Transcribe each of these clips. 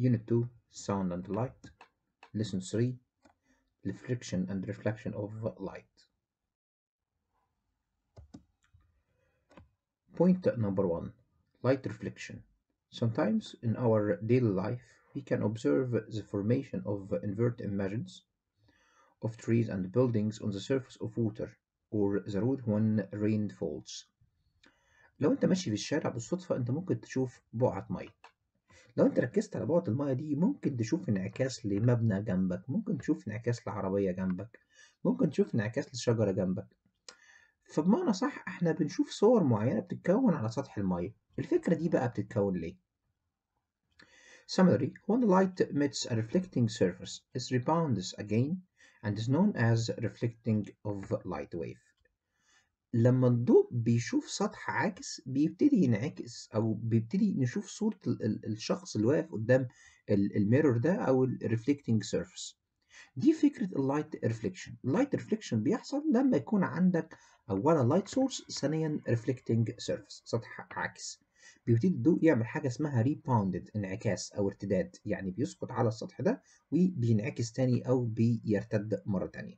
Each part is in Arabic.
Unit 2 Sound and Light, Lesson 3 Reflection and Reflection of Light. Point number 1 Light reflection. Sometimes in our daily life, we can observe the formation of inverted images of trees and buildings on the surface of water or the road when rain falls. لو انت ماشي في الشارع بالصدفة انت ممكن تشوف بقعة مية. لو انت ركزت على بقعة المية دي ممكن تشوف انعكاس لمبنى جنبك، ممكن تشوف انعكاس لعربية جنبك، ممكن تشوف انعكاس لشجرة جنبك. فبمعنى صح احنا بنشوف صور معينة بتتكون على سطح المية. الفكرة دي بقى بتتكون ليه؟ Similarly, when light meets a reflecting surface, it rebounds again and is known as reflecting of light wave. لما الضوء بيشوف سطح عاكس بيبتدي ينعكس او بيبتدي نشوف صورة الشخص اللي واقف قدام الميرور ده او الريفلكتنج سيرفيس. دي فكرة اللايت ريفليكشن. اللايت ريفليكشن بيحصل لما يكون عندك اولا لايت سورس، ثانيا ريفلكتنج سيرفيس، سطح عاكس. بيبتدي الضوء يعمل حاجة اسمها ريباوندد، انعكاس او ارتداد، يعني بيسقط على السطح ده وبينعكس تاني او بيرتد مرة تانية.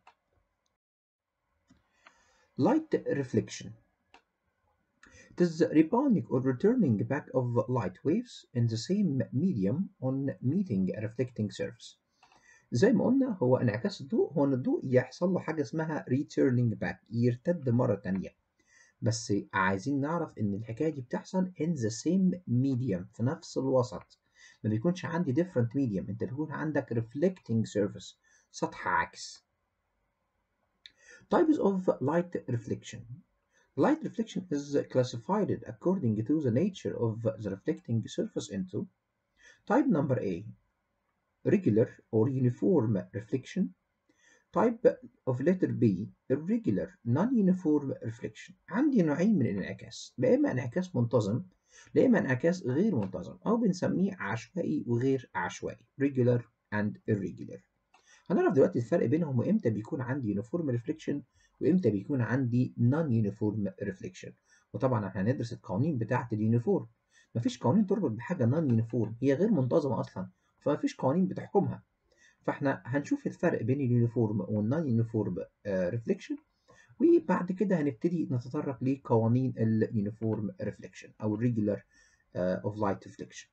Light reflection. It is rebounding or returning back of light waves in the same medium on meeting a reflecting surface. زي ما قلنا هو انعكاس الضوء، هو ان الضوء يحصل له حاجة اسمها returning back، يرتد مرة تانية. بس عايزين نعرف ان الحكاية دي بتحصل in the same medium، في نفس الوسط. ما بيكونش عندي different medium، انت بيكون عندك reflecting surface، سطح عكس. Types of light reflection. Light reflection is classified according to the nature of the reflecting surface into type number A, regular or uniform reflection. Type of letter B, irregular non-uniform reflection. عندي نوعين من الانعكاس، لا إما انعكاس منتظم لا إما انعكاس غير منتظم أو بنسميه عشوائي وغير عشوائي، regular and irregular. هنعرف دلوقتي الفرق بينهم وإمتى بيكون عندي uniform reflection وإمتى بيكون عندي non-uniform reflection. وطبعا احنا هندرس القوانين بتاعة اليونيفورم. مفيش قوانين تربط بحاجة non-uniform، هي غير منتظمة أصلا، فمفيش قوانين بتحكمها. فاحنا هنشوف الفرق بين اليونيفورم والنون يونيفورم ريفليكشن، وبعد كده هنبتدي نتطرق لقوانين اليونيفورم ريفليكشن او الريجولار اوف لايت ريفليكشن.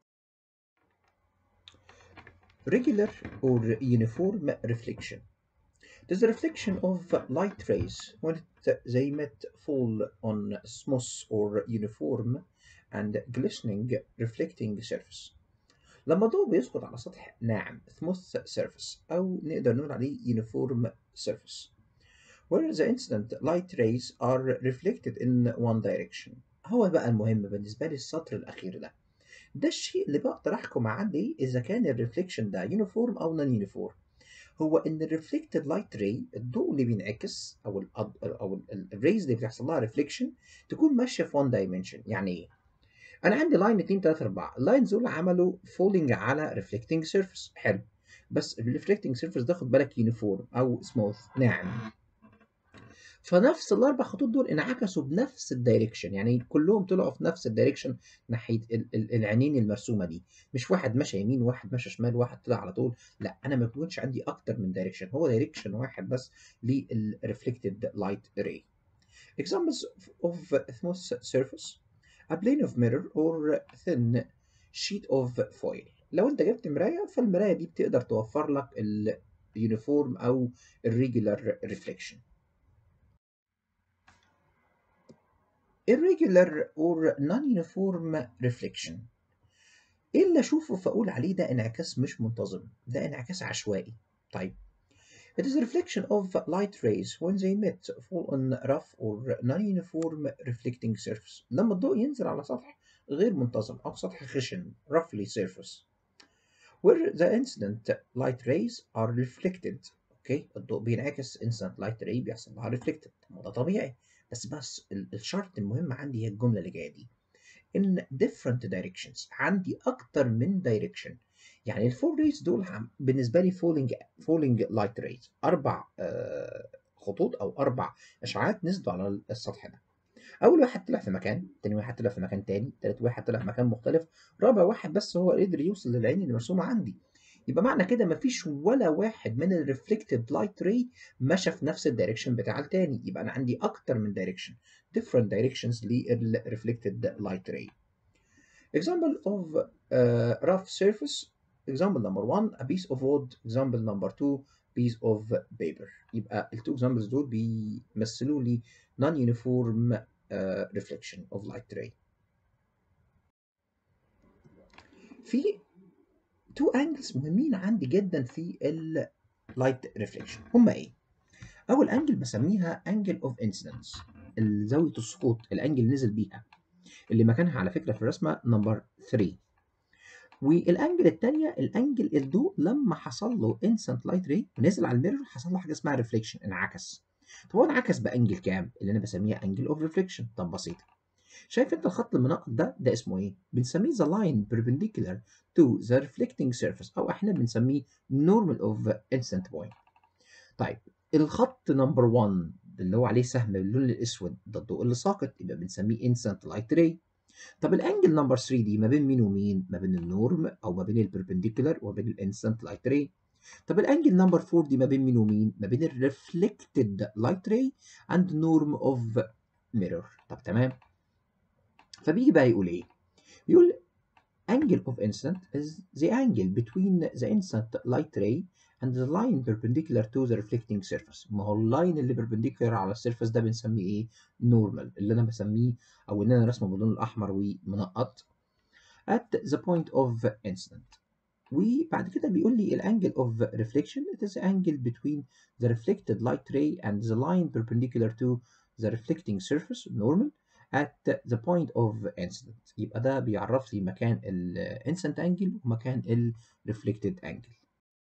Regular or uniform reflection. It is the reflection of light rays when they met fall on smooth or uniform and glistening reflecting surface. لما الضوء بيسقط على سطح ناعم smooth surface أو نقدر نقول عليه uniform surface where the incident light rays are reflected in one direction. هو بقى المهم بالنسبة لي السطر الأخير ده الشيء اللي بقدر أحكم عليه إذا كان الريفليكشن ده يونيفورم أو نون يونيفورم. هو إن الريفلكتد لايت راي، الضوء اللي بينعكس أو الريز اللي بيحصل لها ريفليكشن تكون ماشية في one dimension. يعني إيه؟ انا عندي لاين 2 3 4، اللاينز دول عملوا فولينج على ريفلكتنج سيرفيس، حلو. بس الريفلكتنج سيرفيس ده خد بالك يونيفورم او سموث، ناعم. فنفس الاربع خطوط دول انعكسوا بنفس الدايركشن، يعني كلهم طلعوا في نفس الدايركشن ناحيه العينين المرسومه دي. مش واحد ماشي يمين واحد ماشي شمال واحد طلع على طول، لا، انا ما بيكونش عندي اكتر من دايركشن، هو دايركشن واحد بس للريفلكتد لايت راي. Examples of smooth surface: a plane of mirror or thin sheet of foil. لو انت جبت مراية فالمراية دي بتقدر توفر لك اليونيفورم او الريجولار ريفليكشن. irregular or non-uniform reflection. ايه اللي اشوفه فاقول عليه ده انعكاس مش منتظم، ده انعكاس عشوائي. طيب It is a reflection of light rays when they meet fall on rough or non-uniform reflecting surface. لما الضوء ينزل على سطح غير منتظم أو سطح خشن roughly surface where the incident light rays are reflected. اوكي، الضوء بينعكس incident light ray بيحصل لها reflected، ده طبيعي. بس الشرط المهم عندي هي الجملة اللي جاية دي in different directions. عندي أكتر من direction. يعني الفور ريز دول بالنسبة لي falling light rays، أربع خطوط أو أربع إشعاعات نزلوا على السطح ده. اول واحد طلع في مكان، تاني واحد طلع في مكان تاني، تالت واحد طلع في مكان مختلف، رابع واحد بس هو قدر يوصل للعين اللي مرسومه عندي. يبقى معنى كده مفيش ولا واحد من الريفلكتد لايت راي مشى في نفس الدايركشن بتاع التاني. يبقى انا عندي اكتر من دايركشن، different directions للريفلكتد لايت راي. Example of rough surface. Example number one, a piece of wood. Example number two, piece of paper. يبقى ال two examples دول بيمثلوا لي non-uniform reflection of light ray. في two angles مهمين عندي جدا في ال light reflection. هما ايه؟ أول أنجل بسميها angle of incidence، زاوية السقوط، الأنجل نزل بيها، اللي مكانها على فكرة في الرسمة نمبر 3. والانجل الثانيه الانجل الضوء لما حصل له انسنت لايت راي ونزل على الميرور حصل له حاجه اسمها ريفليكشن، انعكس. طب هو انعكس بانجل كام؟ اللي انا بسميها انجل اوف ريفليكشن. طب بسيطه، شايف انت الخط المنقط ده اسمه ايه؟ بنسميه ذا لاين perpendicular تو ذا ريفليكتنج سيرفيس، او احنا بنسميه نورمال اوف انسنت بوينت. طيب الخط نمبر 1 اللي هو عليه سهم باللون الاسود ده الضوء اللي ساقط، يبقى بنسميه انسنت لايت راي. طب الانجل نمبر 3 دي ما بين مين ومين؟ ما بين النورم او ما بين البربنديكولار وما بين الانسنت لايت راي. طب الانجل نمبر 4 دي ما بين مين ومين؟ ما بين الريفلكتد لايت راي اند نورم اوف ميرور. طب تمام. فبيجي بقى يقول ايه؟ بيقول angle of incident is the angle between the incident light ray and the line perpendicular to the reflecting surface. ما هو اللاين اللي perpendicular على السيرفس ده بنسميه ايه؟ normal، اللي انا بسميه او اللي انا رسمه باللون الاحمر ومنقط at the point of incident. وبعد كده بيقول لي الانجل of reflection it is the angle between the reflected light ray and the line perpendicular to the reflecting surface normal at the point of incident. يبقى ده بيعرف لي مكان ال incident angle ومكان ال reflected angle.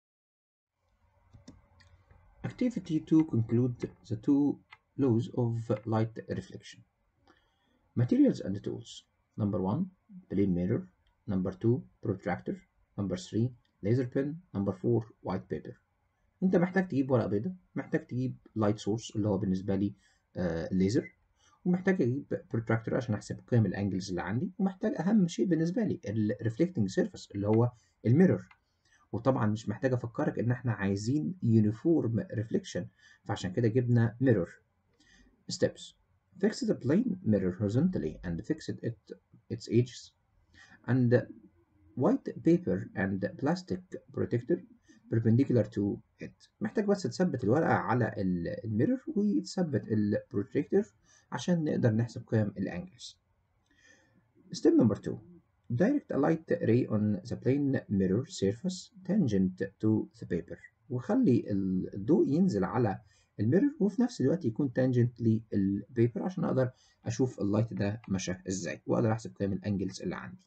Activity to conclude the two laws of light reflection. Materials and tools. Number 1, plane mirror. Number 2, protractor. Number 3, laser pen. Number 4, white paper. انت محتاج تجيب ورقة بيضاء، محتاج تجيب لايت سورس اللي هو بالنسبة لي ليزر، ومحتاج اجيب بروتراكتور عشان احسب قيم الانجلز اللي عندي، ومحتاج اهم شيء بالنسبة لي الريفلكتنج سيرفيس اللي هو الميرور. وطبعا مش محتاج افكرك ان احنا عايزين يونيفورم ريفليكشن، فعشان كده جبنا ميرور. Steps: fix the plane mirror horizontally and fix its edges, and white paper and plastic protector perpendicular to it. محتاج بس تثبت الورقة على الميرور وتثبت البروتكتور عشان نقدر نحسب قيم الانجلز. Step number 2. Direct a light ray on the plane mirror surface tangent to the paper. وخلي الضوء ينزل على الميرور وفي نفس الوقت يكون تانجنت للبيبر عشان اقدر اشوف اللايت ده مشى ازاي واقدر احسب قيم الانجلز اللي عندي.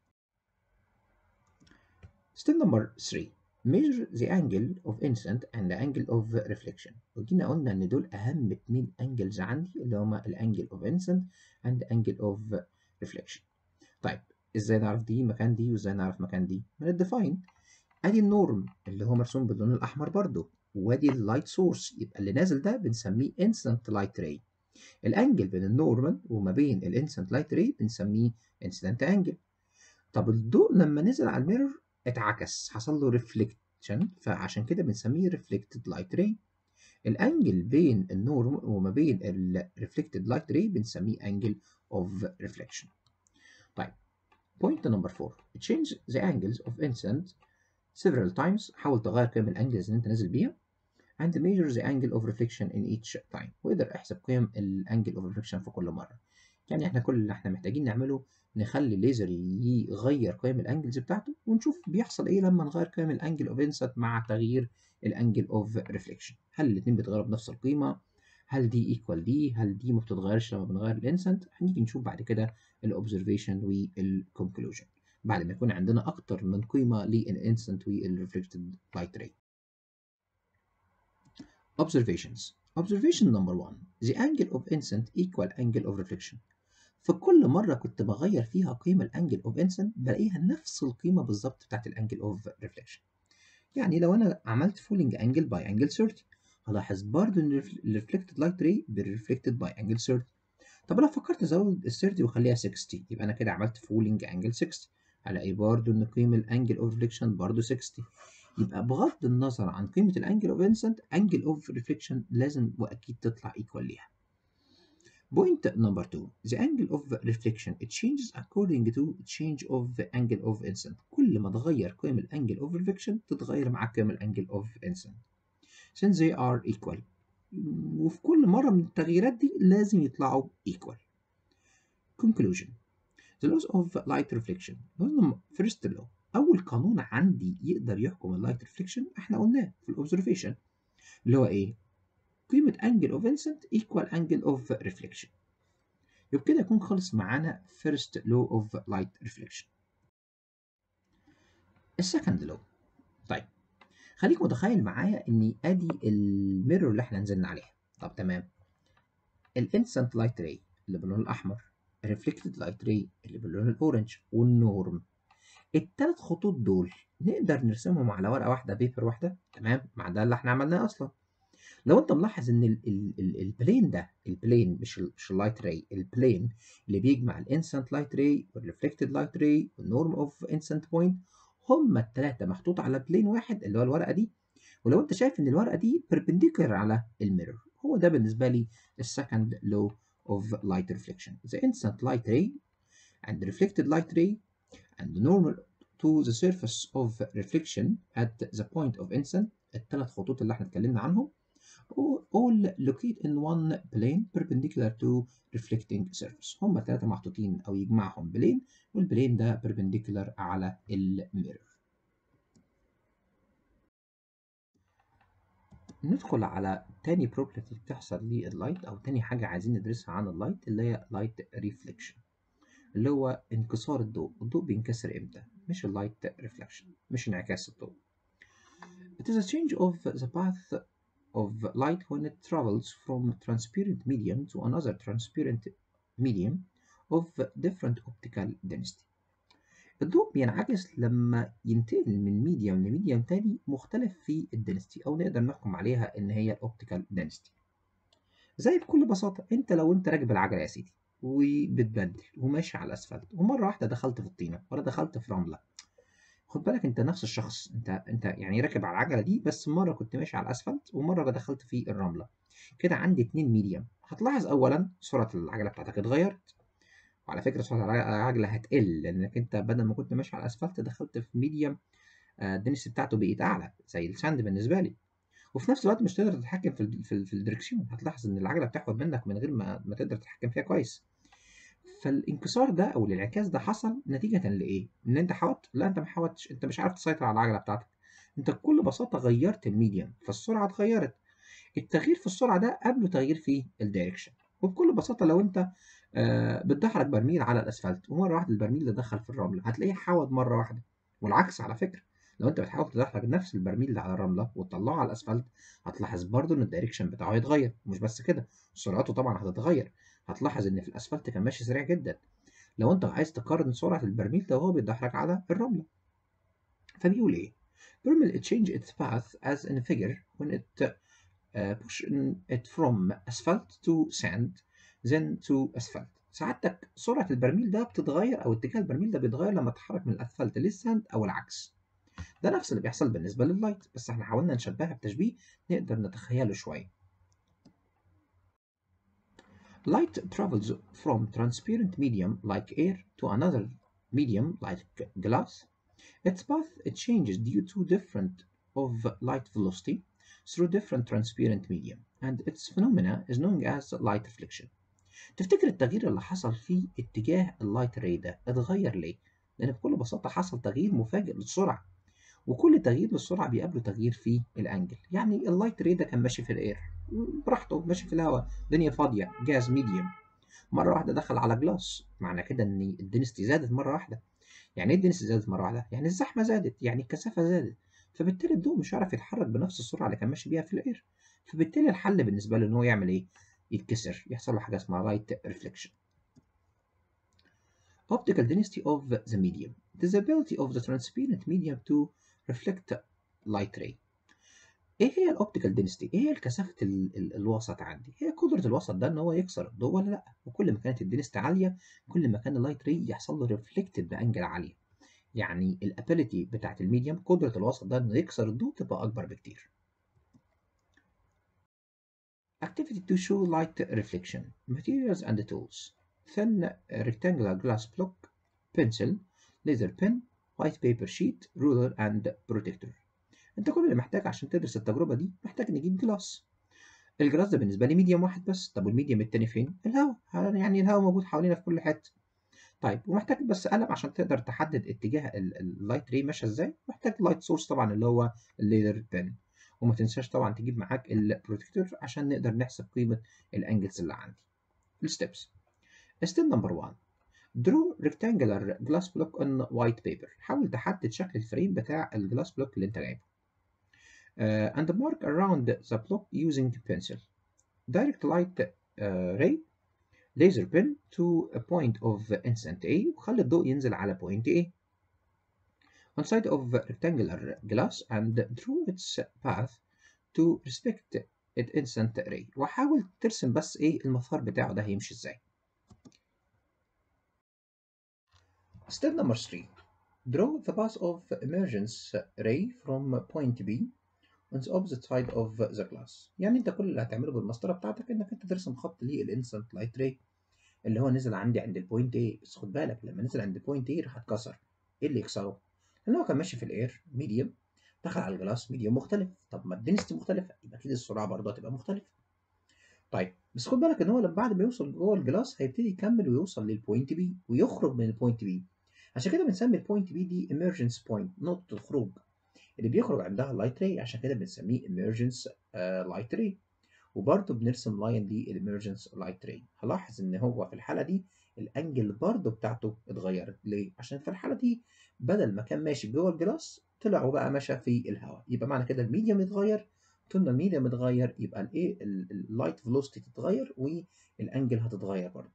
Step number 3. Measure the angle of incident and the angle of reflection. وجينا قلنا ان دول اهم 2 انجلز عندي اللي هما الانجل of incident and angle of reflection. طيب ازاي نعرف دي مكان دي وازاي نعرف مكان دي؟ من الديفاين. ادي النورم اللي هو مرسوم باللون الاحمر برضو، وادي اللايت سورس، يبقى اللي نازل ده بنسميه انسنت لايت راي. الانجل بين النورمال وما بين الانسنت لايت راي بنسميه انسيدنت انجل. طب الضوء لما نزل على الميرور اتعكس، حصل له ريفليكشن، فعشان كده بنسميه ريفلكتد لايت راي. الانجل بين النورم وما بين الريفلكتد لايت راي بنسميه انجل اوف ريفليكشن. طيب point number 4. change the angles of incident several times. حاول تغير قيم الانجلز اللي انت نازل بيها and measure the angle of reflection in each time. وقدر احسب قيم الانجل of reflection في كل مرة. يعني احنا كل اللي احنا محتاجين نعمله نخلي الليزر يغير قيم الانجلز بتاعته ونشوف بيحصل ايه لما نغير قيم الانجل اوف انسيت مع تغيير الانجل اوف ريفليكشن. هل الاثنين بيتغيروا بنفس القيمه؟ هل دي ايكوال دي؟ هل دي ما بتتغيرش لما بنغير الانسنت؟ هنيجي نشوف بعد كده الاوبزرفيشن والكونكلوجن بعد ما يكون عندنا اكتر من قيمه للانسنت والريفلكتد لايت راي. Observations. Observation number 1. The angle of incident equal angle of reflection. فكل مرة كنت بغير فيها قيمة الانجل اوف انسنت بلاقيها نفس القيمة بالظبط بتاعت الانجل اوف ريفليكشن. يعني لو انا عملت فولينج انجل باي انجل 30 هلاحظ برضو ان الريفلكتد لايت راي بالريفلكتد باي انجل 30. طب لو فكرت ازود ال 30 واخليها 60 يبقى انا كده عملت فولينج انجل 60، هلاقي برضو ان قيمه الانجل اوف ريفليكشن برضو 60. يبقى بغض النظر عن قيمه الانجل اوف انسنت، انجل اوف ريفليكشن لازم واكيد تطلع ايكوال ليها. Point number 2. The angle of reflection it changes according to change of the angle of incident. كل ما تغير قيم الانجل of reflection تتغير مع قيم الانجل of incident. Since they are equal. وفي كل مرة من التغييرات دي لازم يطلعوا equal. Conclusion. The laws of light reflection. First law. أول قانون عندي يقدر يحكم اللايت reflection احنا قلناه في الobservation اللي هو ايه؟ قيمة angle of incident equal angle of reflection. يبقى كده يكون خلص معانا first law of light reflection. السكند law. طيب خليك متخيل معايا ان ادي الميرور اللي احنا نزلنا عليها. طب تمام. الانسنت لايت راي اللي باللون الاحمر، الريفلكتد لايت راي اللي باللون الاورنج، والنورم. الثلاث خطوط دول نقدر نرسمهم على ورقه واحده، بيبر واحده، تمام، مع ده اللي احنا عملناه اصلا. لو انت ملاحظ ان البلين ده، البلين مش اللايت راي، البلين اللي بيجمع الانسنت لايت راي والريفلكتد لايت راي والنورم اوف انسنت بوينت، هما الثلاثه محطوط على بلين واحد اللي هو الورقه دي. ولو انت شايف ان الورقه دي perpendicular على الميرور، هو ده بالنسبه لي السكند لو of light reflection. The instant light ray and reflected light ray and normal to the surface of reflection at the point of instant. الثلاث خطوط اللي احنا اتكلمنا عنهم all locate in one plane perpendicular to reflecting surface. هم الثلاثة محطوطين أو يجمعهم بلين، والبلين ده perpendicular على الميرور. ندخل على تاني property بتحصل لللايت، أو تاني حاجة عايزين ندرسها عن اللايت اللي هي light reflection، اللي هو انكسار الضوء. الضوء بينكسر إمتى؟ مش اللايت reflection، مش انعكاس الضوء. It is a change of the path of light when it travels from transparent medium to another transparent medium of different optical density. الضوء بينعكس لما ينتقل من ميديم لميديم تاني مختلف في الدنستي، او نقدر نحكم عليها ان هي الاوبتيكال دنستي. زي بكل بساطه، انت لو انت راكب العجله يا سيدي وبتبدل وماشي على الاسفلت، ومره واحده دخلت في الطينه ولا دخلت في رمله، خد بالك انت نفس الشخص، انت يعني راكب على العجله دي، بس مره كنت ماشي على الاسفلت ومره دخلت في الرمله. كده عندي اتنين ميديم. هتلاحظ اولا سرعه العجله بتاعتك اتغيرت، وعلى فكره سرعه العجله هتقل لانك انت بدل ما كنت ماشي على الاسفلت دخلت في ميديم الدنس بتاعته بقت اعلى زي الساند بالنسبه لي. وفي نفس الوقت مش تقدر تتحكم في الدركسيون، هتلاحظ ان العجله بتحود منك من غير ما تقدر تتحكم فيها كويس. فالانكسار ده او الانعكاس ده حصل نتيجه لايه؟ ان انت حاولت؟ لا، انت ما حاولتش، انت مش عارف تسيطر على العجله بتاعتك، انت بكل بساطه غيرت الميديم فالسرعه اتغيرت. التغيير في السرعه ده قبله تغيير في الدايركشن. وبكل بساطه لو انت بتدحرج برميل على الاسفلت ومره واحده البرميل ده دخل في الرمله، هتلاقيه حود مره واحده. والعكس على فكره، لو انت بتحاول تدحرج نفس البرميل ده على الرمله وتطلعه على الاسفلت، هتلاحظ برضو ان الدايركشن بتاعه هيتغير. ومش بس كده، سرعته طبعا هتتغير. هتلاحظ ان في الاسفلت كان ماشي سريع جدا، لو انت عايز تقارن سرعه البرميل ده وهو بيتدحرج على الرمله. فبيقول ايه؟ Thermal change its path as in a figure when it push it from asphalt to sand then to asphalt. سعادتك سرعة البرميل ده بتتغير، أو اتجاه البرميل ده بيتغير لما تتحرك من الأسفلت للساند أو العكس. ده نفس اللي بيحصل بالنسبة لللايت، بس احنا حاولنا نشبهها بتشبيه نقدر نتخيله شوية. Light travels from transparent medium like air to another medium like glass. Its path it changes due to different of light velocity through different transparent medium, and its phenomena is known as light reflection. تفتكر التغيير اللي حصل في اتجاه اللايت راي ده اتغير ليه؟ لأن بكل بساطة حصل تغيير مفاجئ للسرعة، وكل تغيير للسرعة بيقابله تغيير في الأنجل. يعني اللايت راي ده كان ماشي في الإير براحته، ماشي في الهواء، الدنيا فاضية، جاز ميديوم، مرة واحدة دخل على جلاس، معنى كده إن الدنستي زادت مرة واحدة. يعني ايه الدنس زادت مره واحده؟ يعني الزحمه زادت، يعني الكثافه زادت، فبالتالي الضوء مش هيعرف يتحرك بنفس السرعه اللي كان ماشي بيها في الاير. فبالتالي الحل بالنسبه له ان هو يعمل ايه؟ يتكسر، يحصل له حاجه اسمها لايت ريفليكشن. Optical density of the medium. It is the ability of the transparent medium to reflect light ray. ايه هي الاوبتيكال دينستي؟ ايه هي الكثافه الوسط عندي؟ هي قدره الوسط ده ان هو يكسر الضوء ولا لا. وكل ما كانت الدينستي عاليه كل ما كان اللايت ري يحصل له ريفلكتد بانجل عاليه. يعني الابيليتي بتاعت الميديم، قدره الوسط ده انه يكسر الضوء تبقى اكبر بكتير. Activity to show light reflection. Materials and tools. Thin rectangular glass block, pencil, laser pen, white paper sheet, ruler and protector. انت كل اللي محتاج عشان تدرس التجربة دي محتاج نجيب جلاس. الجلاس ده بالنسبة لي ميديم واحد بس. طب والميديم التاني فين؟ الهواء. يعني الهواء موجود حوالينا في كل حتة. طيب ومحتاج بس قلم عشان تقدر تحدد اتجاه اللايت ري ماشيه ازاي. محتاج لايت سورس طبعا اللي هو الليزر بن. وما تنساش طبعا تجيب معاك البروتكتور عشان نقدر نحسب قيمه الانجلز اللي عندي. الستبس. ستيب نمبر 1. درو ريكتانجلر جلاس بلوك اون وايت بيبر. حاول تحدد شكل الفريم بتاع الجلاس بلوك اللي انت جايبه. And mark around the block using pencil. Direct light ray laser pen to a point of instant A وخلي الضوء ينزل على point A on side of rectangular glass and draw its path to respect its instant ray. وحاول ترسم بس ايه المسار بتاعه ده هيمشي ازاي. Step number 3. Draw the path of emergence ray from point B on the opposite side of the glass. يعني انت كل اللي هتعمله بالمسطره بتاعتك انك انت ترسم خط للانسنت لايت راي اللي هو نزل عندي عند البوينت A. بس خد بالك لما نزل عند البوينت A راح اتكسر. ايه اللي يكسره؟ لان هو كان ماشي في الاير ميديوم، دخل على الجلاس ميديوم مختلف. طب ما الدنسيتي مختلفه يبقى اكيد السرعه برضه هتبقى مختلفه. طيب بس خد بالك ان هو لما بعد ما يوصل جوه الجلاس هيبتدي يكمل ويوصل للبوينت بي ويخرج من البوينت بي. عشان كده بنسمي البوينت بي دي emergence point، نقطه الخروج اللي بيخرج عندها اللايت راي. عشان كده بنسميه emergence لايت راي. وبرضه بنرسم لاين للإميرجنس لايت راي. هلاحظ ان هو في الحاله دي الانجل برضه بتاعته اتغيرت. ليه؟ عشان في الحاله دي بدل ما كان ماشي جوه الجلاس طلع وبقى ماشي في الهواء. يبقى معنى كده الميديم اتغير. طول ما الميديم اتغير يبقى الايه اللايت فيلوسيتي تتغير والانجل هتتغير برضه.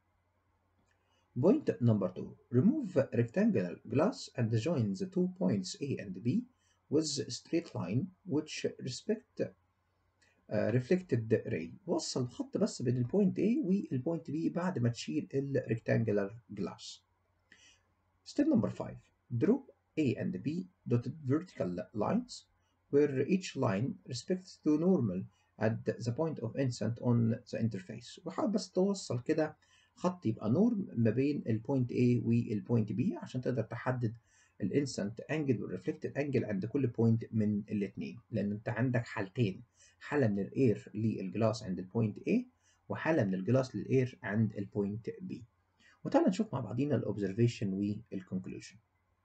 Point number 2. Remove rectangular glass and join the 2 points A and B with straight line which respect ريفلكتد راي. وصل خط بس بين البوينت A والبوينت B بعد ما تشيل الريكتانجلر جلاس. Step number 5. Draw A and B dotted vertical lines where each line respects to normal at the point of instant on the interface. وحاول بس توصل كده خط يبقى نورم ما بين البوينت A والبوينت B عشان تقدر تحدد الانسنت انجل والريفلكتد انجل عند كل بوينت من الاثنين. لان انت عندك حالتين، حاله من الاير للجلاس عند البوينت A وحاله من الجلاس للاير عند البوينت B. وتعالى نشوف مع بعضينا الاوبزرفيشن والكونكلوجن.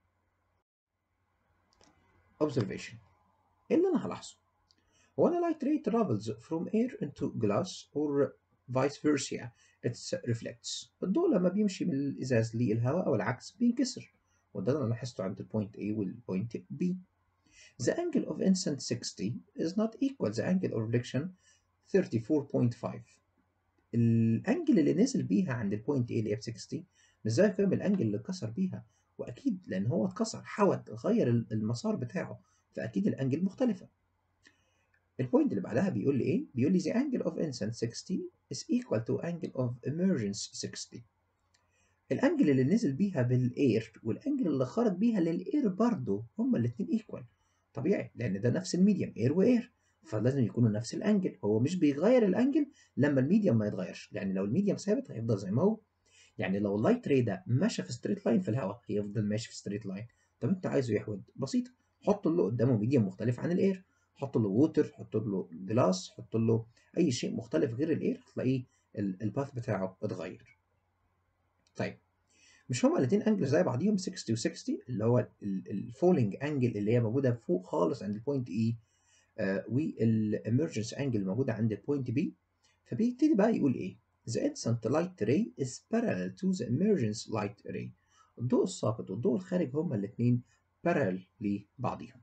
observation. ايه اللي انا هلاحظه؟ هو انا light ray travels from air into glass or vice versa it reflects. الضوء لما بيمشي من الازاز للهواء او العكس بينكسر. وده اللي انا لاحظته عند البوينت A والبوينت B. The angle of instant 60 is not equal the angle of reflection 34.5. الانجل اللي نزل بيها عند البوينت A اللي هي ب 60 مش زي قيم الانجل اللي اتكسر بيها. واكيد لان هو اتكسر حود غير المسار بتاعه فاكيد الانجل مختلفه. البوينت اللي بعدها بيقول لي ايه؟ بيقول لي the angle of instant 60 is equal to angle of emergence 60. الانجل اللي نزل بيها بالاير والانجل اللي خرج بيها للاير برضه هما الاثنين ايكوال. طبيعي لان ده نفس الميديم اير واير فلازم يكونوا نفس الانجل. هو مش بيغير الانجل لما الميديم ما يتغيرش. يعني لو الميديم ثابت هيفضل زي ما هو. يعني لو اللايت راي ده ماشي في ستريت لاين في الهواء هيفضل ماشي في ستريت لاين. طب انت عايزه يحود؟ بسيطه، حط له قدامه ميديم مختلف عن الاير. حط له ووتر، حط له جلاس، حط له اي شيء مختلف غير الاير هتلاقيه الباث بتاعه اتغير. طيب مش هما الاثنين انجل زي بعضيهم 60 و60 اللي هو الفولينج انجل اللي هي موجوده فوق خالص عند البوينت اي والامرجنس انجل موجوده عند البوينت بي. فبيبتدي بقى يقول ايه؟ The instant light ray is parallel to the emergence light ray. الضوء الساقط والضوء الخارج هما الاثنين parallel لبعضهم.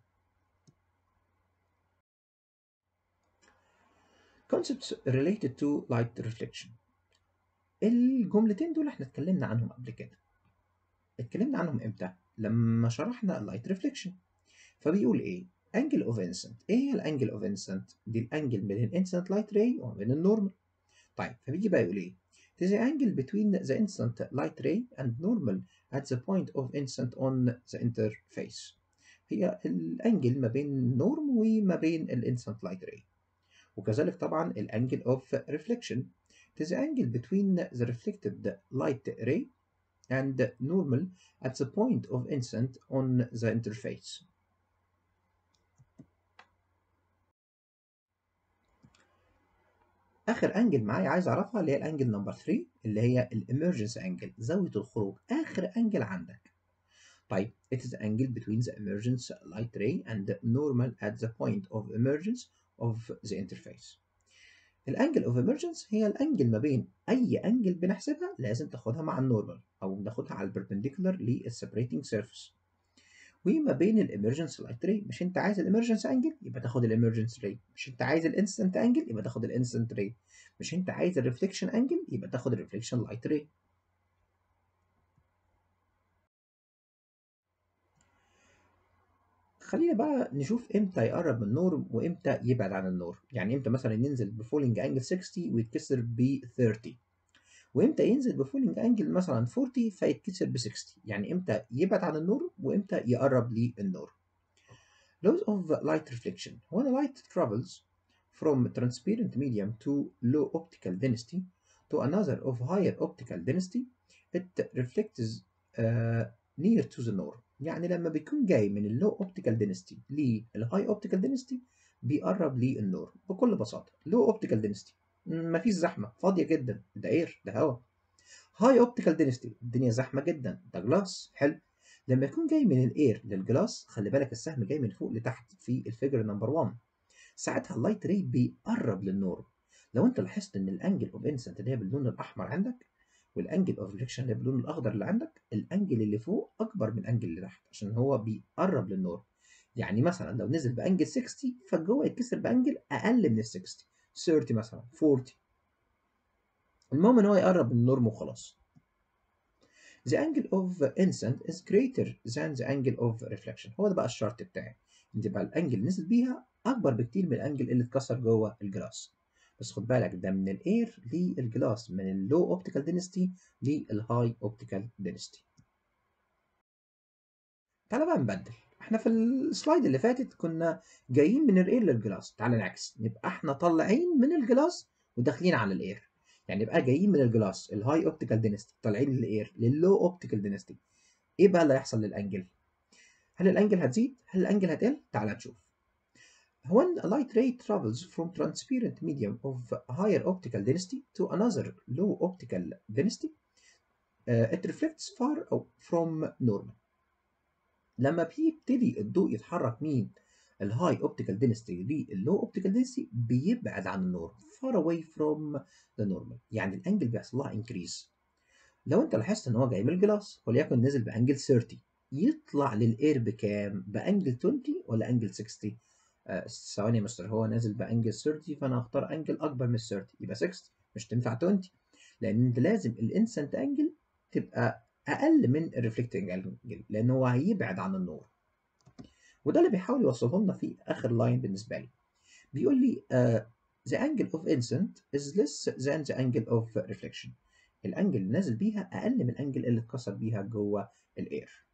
Concepts related to light reflection. الجملتين دول احنا اتكلمنا عنهم قبل كده. اتكلمنا عنهم امتى؟ لما شرحنا اللايت ريفليكشن. فبيقول ايه؟ angle of incident. ايه هي الانجل اوف incident؟ دي الانجل بين الانسنت لايت راي وبين النورمال. طيب فبيجي بقى يقول ايه؟ It is the angle between the incident light ray and normal at the point of incident on the interface. هي الانجل ما بين النورم وما بين الانسنت لايت راي. وكذلك طبعا الانجل اوف reflection. It is the angle between the reflected light ray and normal at the point of incident on the interface. اخر انجل معايا عايز اعرفها اللي هي الانجل نمبر 3 اللي هي الامرجنس انجل، زاويه الخروج، اخر انجل عندك. طيب it is the angle between the emergence light ray and the normal at the point of emergence of the interface. الانجل اوف emergence هي الانجل ما بين اي انجل بنحسبها لازم تاخدها مع النورمال او بناخدها على البربنديكولار للسبريتنج سيرفيس. وما بين الامرجنس لايت راي، مش انت عايز الامرجنس انجل يبقى تاخد الامرجنس راي، مش انت عايز الانستنت انجل يبقى تاخد الانستنت راي، مش انت عايز الريفليكشن انجل يبقى تاخد الريفليكشن لايت راي. خلينا بقى نشوف امتى يقرب من النور وامتى يبعد عن النور. يعني امتى مثلا ينزل بفولينج انجل 60 ويتكسر ب 30، وامتى ينزل بفولينج انجل مثلا 40 فيتكسر ب 60. يعني امتى يبعد عن النور وامتى يقرب للنور. Laws of light reflection. When light travels from transparent medium to low optical density to another of higher optical density, it reflects near to the norm. يعني لما بيكون جاي من اللو اوبتيكال دينستي للهاي اوبتيكال دينستي بيقرب للنور بكل بساطه. لو اوبتيكال دينستي مفيش زحمه، فاضيه جدا، ده اير، ده هواء. هاي اوبتيكال دينستي الدنيا زحمه جدا، ده جلاس. حلو. لما يكون جاي من الاير للجلاس، خلي بالك السهم جاي من فوق لتحت في الفيجر نمبر 1، ساعتها اللايت راي بيقرب للنور. لو انت لاحظت ان الانجل اوف انسنت اللي هي باللون الاحمر عندك والانجل اوف ريفليكشن اللي باللون الاخضر اللي عندك، الانجل اللي فوق اكبر من الانجل اللي تحت عشان هو بيقرب للنور. يعني مثلا لو نزل بانجل 60 فجوه يتكسر بانجل اقل من ال 60، 30 مثلا 40. المهم ان هو يقرب من النورم وخلاص. The angle of incident is greater than the angle of reflection. هو ده بقى الشرط بتاعي، ان تبقى الانجل اللي نزل بيها اكبر بكتير من الانجل اللي اتكسر جوه الجلاس. بس خد بالك ده من الاير للجلاس، من اللو اوبتيكال دينستي للهاي اوبتيكال دينستي. تعالى بقى نبدل. احنا في السلايد اللي فاتت كنا جايين من الاير للجلاس، تعالى نعكس، نبقى احنا طالعين من الجلاس وداخلين على الاير. يعني نبقى جايين من الجلاس الهاي اوبتيكال دينستي طالعين للاير لللو اوبتيكال دينستي. ايه بقى اللي هيحصل للانجل؟ هل الانجل هتزيد؟ هل الانجل هتقل؟ تعال نشوف. When a light ray travels from transparent medium of higher optical density to another low optical density, it reflects far from normal. لما بيبتدي الضوء يتحرك من الهاي اوبتيكال دينستي لللو اوبتيكال دينستي بيبعد عن النور، far away from the normal. يعني الانجل بيحصل لها increase. لو انت لاحظت ان هو جاي من الجلاس وليكن نزل بانجل 30، يطلع للاير بكام؟ بانجل 20 ولا انجل 60؟ ثواني يا مستر، هو نازل بانجل 30 فانا هختار انجل اكبر من 30 يبقى 60، مش تنفع 20 لان انت لازم الانسنت انجل تبقى اقل من الريفلكتنج انجل لان هو هيبعد عن النور. وده اللي بيحاول يوصله لنا في اخر لاين بالنسبه لي. بيقول لي the angle of incident is less than the angle of reflection. الانجل اللي نازل بيها اقل من الانجل اللي اتكسر بيها جوه الاير.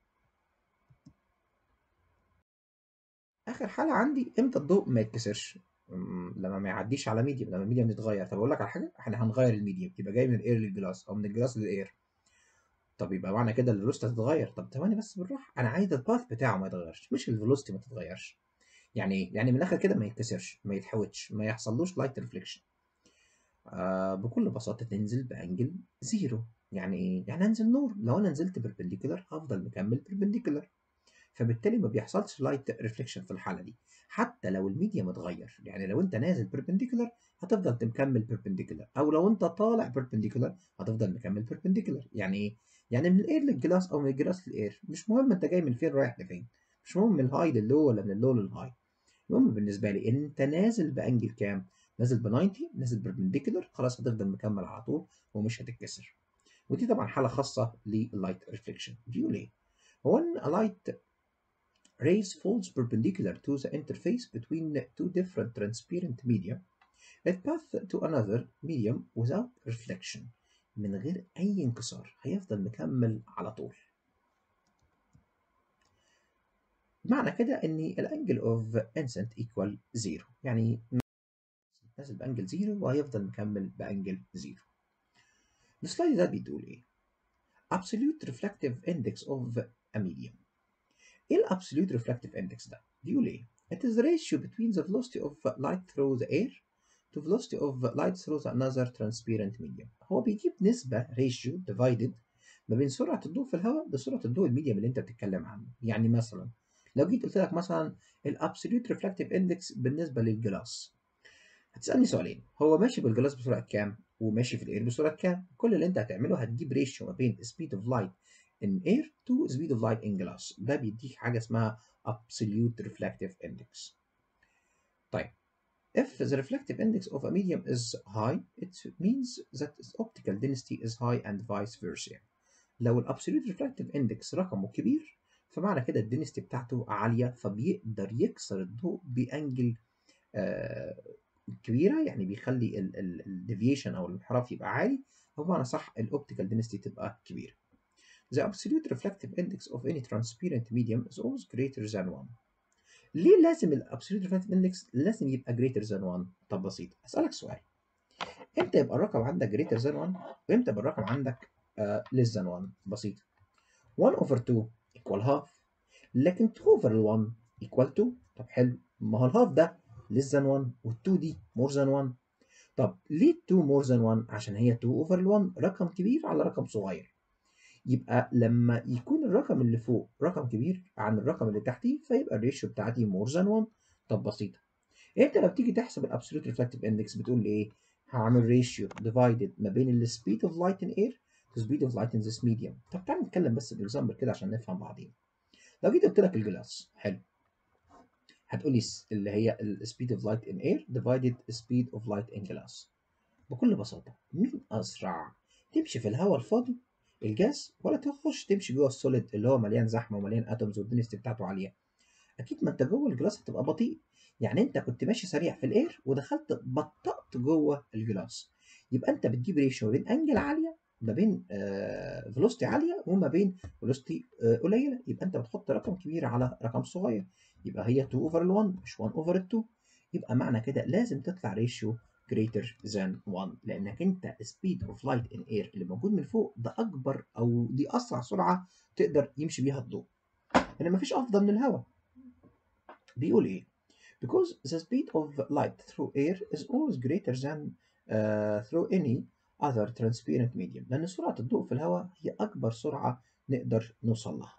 اخر حاله عندي امتى الضوء ما يتكسرش؟ لما ما يعديش على ميديم، لما الميديم يتغير. طب اقول لك على حاجه، احنا هنغير الميديم يبقى جاي من الاير للجلاس او من الجلاس للاير. طب يبقى معنى كده الفيلوسيتي هتتغير. طب ثواني بس بالراحه، انا عايز الباث بتاعه ما يتغيرش مش الفيلوسيتي ما تتغيرش. يعني ايه؟ يعني من الاخر كده ما يتكسرش، ما يتحوتش، ما يحصلوش لايت ريفليكشن. بكل بساطه تنزل بانجل زيرو. يعني ايه؟ يعني انزل نور. لو انا نزلت بربنديكولار هفضل مكمل بربنديكولار، فبالتالي ما بيحصلش لايت ريفليكشن في الحاله دي حتى لو الميديم اتغير. يعني لو انت نازل بيربنديكولار هتفضل مكمل بيربنديكولار، او لو انت طالع بيربنديكولار هتفضل مكمل بيربنديكولار. يعني ايه؟ يعني من الاير للجلاس او من الجلاس للاير، مش مهم انت جاي من فين رايح لفين، مش مهم من الهاي لللو ولا من اللو للهاي. المهم بالنسبه لي ان انت نازل بانجل كام؟ نازل ب 90، نازل بيربنديكولار، خلاص هتفضل مكمل على طول ومش هتتكسر. ودي طبعا حاله خاصه لللايت ريفليكشن. بيقول ايه؟ هو ان لايت rays falls perpendicular to the interface between two different transparent media. It path to another medium without reflection. من غير أي انكسار هيفضل مكمل على طول. معنى كده إن الأنجل of incident equal 0، يعني نازل بأنجل 0 وهيفضل مكمل بأنجل 0. السلايد ده بيقول إيه؟ Absolute reflective index of a medium. إيه ال absolute reflective index ده؟ بيقول إيه؟ It is the ratio between the velocity of light through the air to velocity of light through another transparent medium. هو بيجيب نسبة ratio divided ما بين سرعة الضوء في الهواء بسرعة الضوء الميديم اللي أنت بتتكلم عنه. يعني مثلا لو جيت قلت لك مثلا ال absolute reflective index بالنسبة للجلاس، هتسألني سؤالين، هو ماشي بالجلاس بسرعة كام؟ وماشي في الاير بسرعة كام؟ كل اللي انت هتعمله هتجيب ريشيو ما بين speed of light in air to speed of light in glass. ده بيديك حاجة اسمها absolute reflective index. طيب if the reflective index of a medium is high it means that its optical density is high and vice versa. لو ال absolute reflective index رقمه كبير فمعنى كده الدنستي بتاعته عالية فبيقدر يكسر الضوء بأنجل كبيره، يعني بيخلي الديفيشن او الانحراف يبقى عالي، او بمعنى صح الاوبتيكال دينستي تبقى كبيره. The absolute reflective index of any transparent medium is always greater than 1. ليه لازم الابسوليوت reflective index لازم يبقى greater than 1؟ طب بسيط، اسالك سؤال، امتى يبقى الرقم عندك greater than 1 وامتى يبقى الرقم عندك less than 1؟ بسيط، 1 over 2 equal half، لكن 2 over 1 equal 2. طب حلو، ما هو الهاف ده less than 1 وال2 دي more than 1. طب ليه 2 more than 1؟ عشان هي 2 over 1 رقم كبير على رقم صغير. يبقى لما يكون الرقم اللي فوق رقم كبير عن الرقم اللي تحتيه فيبقى الريشيو بتاعتي more than 1. طب بسيطة، انت لو تيجي تحسب الابسولوت ريفراكتيف اندكس بتقول ايه؟ هعمل ريشيو ديفايدد ما بين السبيد اوف لايت ان اير تو سبيد اوف لايت ان ذس ميديوم. طب تعالى نتكلم بس باكزامبل كده عشان نفهم بعضين. لو جيت قلت لك الجلاس، حلو، هتقول لي اللي هي السبيد اوف لايت ان اير ديفايدد سبيد اوف لايت ان جلاس. بكل بساطة مين أسرع؟ تمشي في الهواء الفاضي الجاز ولا تخش تمشي جوه السوليد اللي هو مليان زحمة ومليان اتومز والدنسيتي بتاعته عالية؟ أكيد ما أنت جوه الجلاس هتبقى بطيء. يعني أنت كنت ماشي سريع في الإير ودخلت بطأت جوه الجلاس، يبقى أنت بتجيب ريشيو ما بين أنجل عالية، ما بين فيلوستي عالية وما بين فيلوستي قليلة، يبقى أنت بتحط رقم كبير على رقم صغير، يبقى هي 2 over 1 مش 1 over 2. يبقى معنى كده لازم تطلع ريشيو greater than 1 لانك انت speed of light in air اللي موجود من فوق ده اكبر او دي اسرع سرعه تقدر يمشي بيها الضوء، لان مفيش افضل من الهواء. بيقول ايه؟ because the speed of light through air is always greater than through any other transparent medium، لان سرعه الضوء في الهواء هي اكبر سرعه نقدر نوصل لها.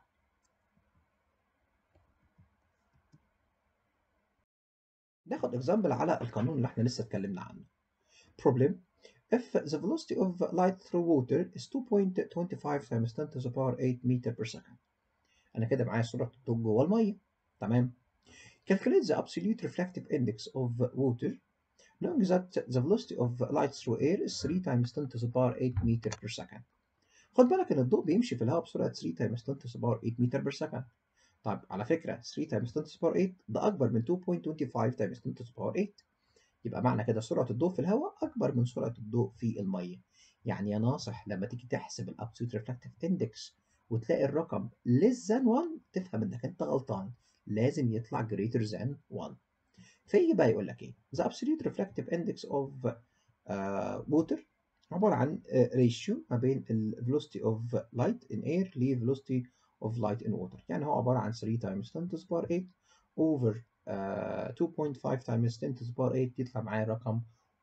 ناخد اكزامبل على القانون اللي احنا لسه اتكلمنا عنه. problem if the velocity of light through water is 2.25 times 10 to the power 8 meter per second. أنا كده معايا سرعة الضوء جوه المية، تمام؟ Calculate the absolute reflective index of water knowing that the velocity of light through air is 3 times 10 to the power 8 meter per second. خد بالك إن الضوء بيمشي في الهواء بسرعة 3 times 10 to the power 8 meter per second. طيب على فكرة 3 times 10 to the power 8 ده أكبر من 2.25 times 10 to the power 8. يبقى معنى كده سرعة الضوء في الهواء أكبر من سرعة الضوء في المية. يعني يا ناصح لما تيجي تحسب الابسوليوت ريفراكتيف اندكس وتلاقي الرقم less than 1 تفهم انك انت غلطان، لازم يطلع greater than 1. فيجي بقى يقول لك ايه؟ The absolute refractive index of water عبارة عن ratio ما بين ال velocity of light in air ل velocity of light in water، يعني هو عبارة عن 3 times 10 to the power 8 over 2.5 times 10 to the power 8 يطلع معايا رقم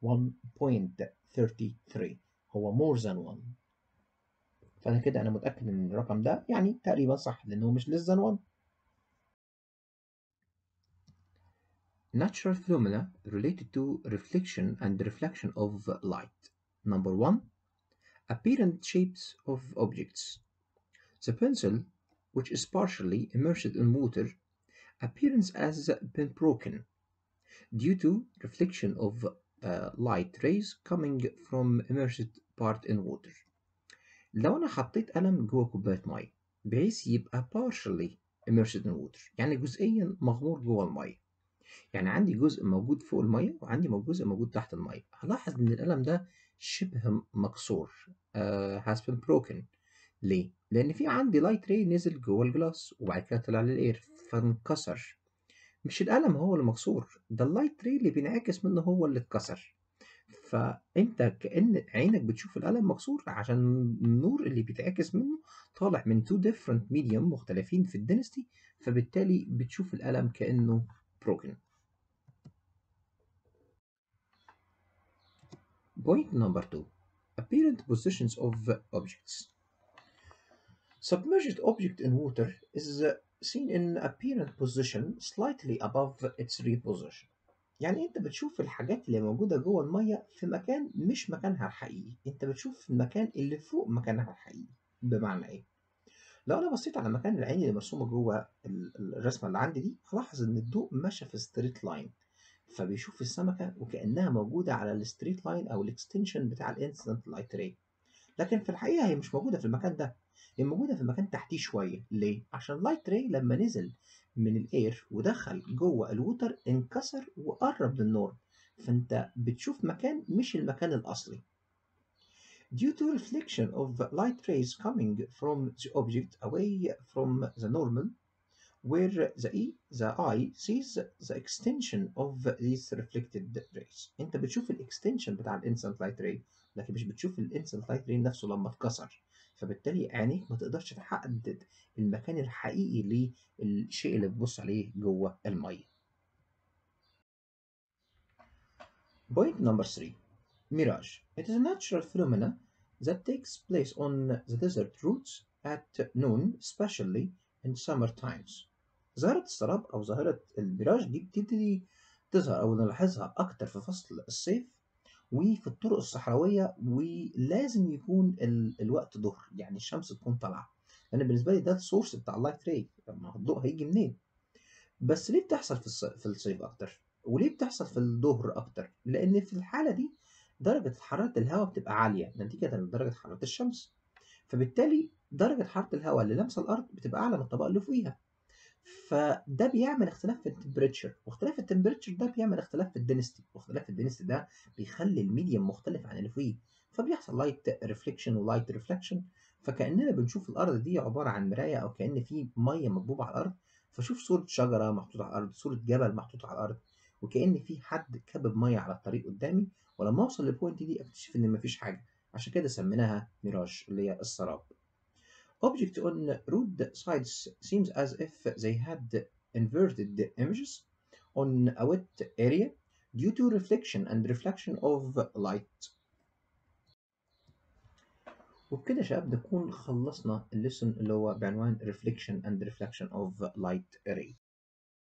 1.33. هو more than 1. فأنا كده أنا متأكد إن الرقم ده يعني تقريبا صح لأنه مش less than 1. Natural phenomena related to reflection and reflection of light. Number 1. Apparent shapes of objects. The pencil, which is partially immersed in water, appears as been broken due to reflection of light rays coming from immersed part in water. لو أنا حطيت قلم جوه كوباية مية بحيث يبقى partially immersed in water، يعني جزئيا مغمور جوه الميه. يعني عندي جزء موجود فوق الميه وعندي جزء موجود تحت الميه. هلاحظ ان القلم ده شبه مكسور، has been broken. ليه؟ لان في عندي لايت راي نزل جوه الجلاس وبعد كده طلع للاير فانكسر. مش القلم هو اللي مكسور، ده اللايت راي اللي بينعكس منه هو اللي اتكسر. فانت كأن عينك بتشوف القلم مكسور عشان النور اللي بيتعكس منه طالع من two different medium مختلفين في الدنسيتي، فبالتالي بتشوف القلم كأنه broken. Point number 2. Apparent positions of objects. Submerged object in water is seen in apparent position slightly above its real position. يعني انت بتشوف الحاجات اللي موجودة جوه المية في مكان مش مكانها الحقيقي، انت بتشوف المكان اللي فوق مكانها الحقيقي. بمعنى ايه؟ لو انا بصيت على مكان العين اللي مرسومة جوه الرسمة اللي عندي دي، هلاحظ ان الضوء ماشي في ستريت لاين، فبيشوف السمكة وكأنها موجودة على الستريت لاين او الاكستنشن بتاع الانسيدنت لايت راي. لكن في الحقيقة هي مش موجودة في المكان ده، هي موجودة في مكان تحتيه شوية. ليه؟ عشان اللايت راي لما نزل من الاير ودخل جوه الووتر انكسر وقرب للنور، فانت بتشوف مكان مش المكان الأصلي. Due to reflection of light rays coming from the object away from the normal, where the eye sees the extension of these reflected rays. انت بتشوف الاكستنشن بتاع الانسنت لايت راي، لكن مش بتشوف الانسنت لايت راي نفسه لما اتكسر، فبالتالي عينيك ما تقدرش تحدد المكان الحقيقي للشيء اللي بتبص عليه جوه الميه. Point number 3. Mirage. It is a natural phenomena that takes place on the desert routes at noon, especially in summer times. ظاهرة السراب أو ظاهرة الميراج دي بتبتدي تظهر أو نلاحظها أكتر في فصل الصيف وفي الطرق الصحراوية، ولازم يكون الوقت ظهر، يعني الشمس تكون طالعة، لأن بالنسبة لي ده السورس بتاع اللايت راي، ما هو الضوء هيجي منين؟ بس ليه بتحصل في الصيف أكتر؟ وليه بتحصل في الظهر أكتر؟ لأن في الحالة دي درجة حرارة الهواء بتبقى عالية نتيجة لدرجة حرارة الشمس، فبالتالي درجة حرارة الهواء اللي لامسة الأرض بتبقى أعلى من الطبقة اللي فوقيها، فده بيعمل اختلاف في التمبريتشر، واختلاف التمبريتشر ده بيعمل اختلاف في الدنستي، واختلاف الدنستي ده بيخلي الميديم مختلف عن اللي فوقيه، فبيحصل لايت ريفليكشن ولايت ريفلكشن، فكأننا بنشوف الأرض دي عبارة عن مراية أو كأن في مية مكبوبة على الأرض، فشوف صورة شجرة محطوطة على الأرض، صورة جبل محطوط على الأرض، وكأن في حد كبب مية على الطريق قدامي، ولما أوصل للبوينت دي أكتشف إن مفيش حاجة، عشان كده سميناها ميراج اللي هي السراب. Objects on road sides seems as if they had inverted images on a wet area due to reflection of light. وبكده يا شباب نكون خلصنا الليسون اللي هو بعنوان reflection of light ray.